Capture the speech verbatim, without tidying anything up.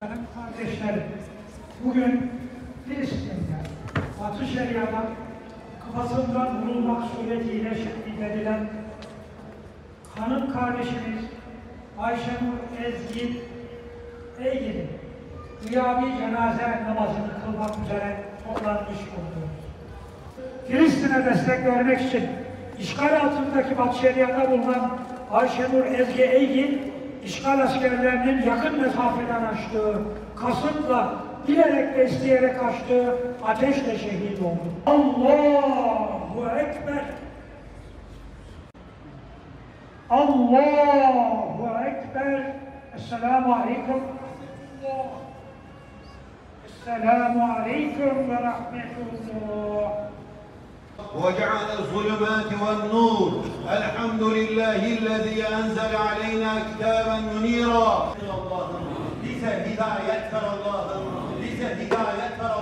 Kardeşlerim, bugün Filistin'de, Batı Şeria'da kafasından vurulmak suretiyle şehit edilen hanım kardeşimiz Ayşenur Ezgi Eygin'in gıyabi cenaze namazını kılmak üzere toplanmış bulunuyoruz. Filistin'e destek vermek için işgal altındaki Batı Şeria'da bulunan Ayşenur Ezgi Eygin, İşgal askerlerinin yakın mesafeden açtığı, kasıtla, bilerek ve isteyerek açtığı ateşle şehit oldu. Allahu Ekber! Allahu Ekber! Esselamu Aleyküm! Esselamu Aleyküm ve Rahmetullah! وجعل الظلمات والنور الحمد لله الذي أنزل علينا كتابا منيرا. Bize hidayet ver Allah'ım, bize hidayet ver